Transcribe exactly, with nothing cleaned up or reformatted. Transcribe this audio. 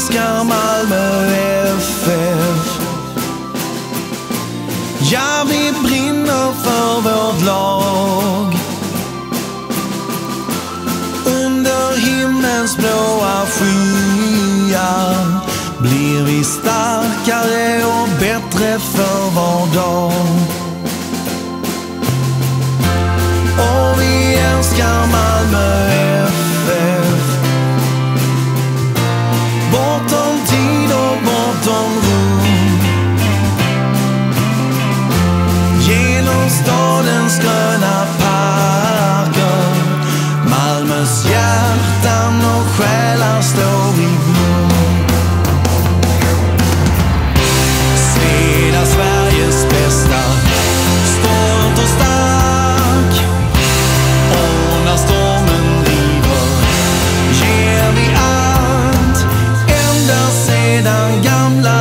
älskar Malmö F F. Ja, vi brinner för vårt lag. Under himlens blåa skyar blir vi starkare och bättre för var dag. Och vi älskar Malmö F F. Bortom tid och bortom rum. Genom stadens gröna parker, Malmös hjärtan och själar står i blom. Sveda Sveriges bästa, stolt och stark. Och när stormen river ger vi allt, ända sedan gamla